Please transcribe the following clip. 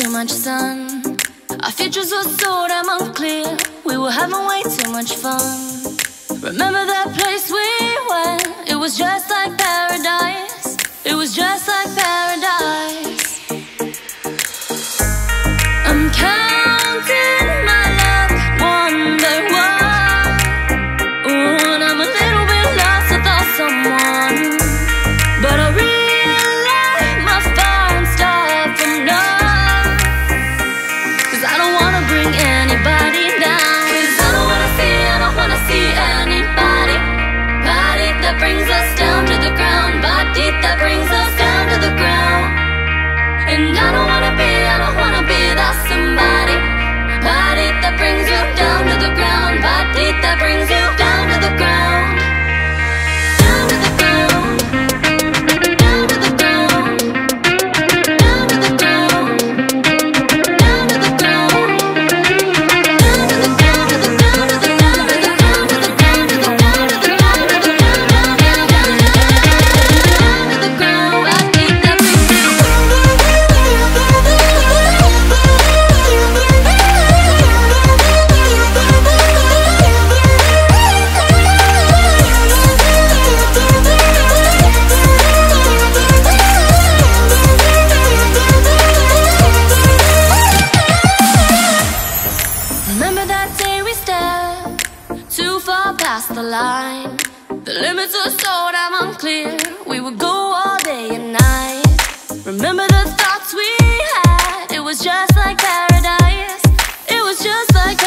too much sun. Our futures were so damn unclear. We were having way too much fun. Remember that place we went? It was just like paradise. It was just like paradise. I'm counting my luck one by one. Ooh, and I'm a little bit lost without someone. But I realize my phone stopped enough. 'Cause I don't wanna bring anybody down. 'Cause I don't wanna see anybody. Body that brings us down to the ground. Body that brings us down to the ground. And I don't wanna be that somebody. Body that brings you down to the ground. Body that brings you down to the ground. Down to the ground. Down to the ground. Down to the ground. Down to the ground. Down to the down to the down to the down to the down to the down to the down to the down to the down to the ground. Body that brings you. Remember that day we stepped too far past the line. The limits were so damn unclear. We would go all day and night. Remember the thoughts we had? It was just like paradise. It was just like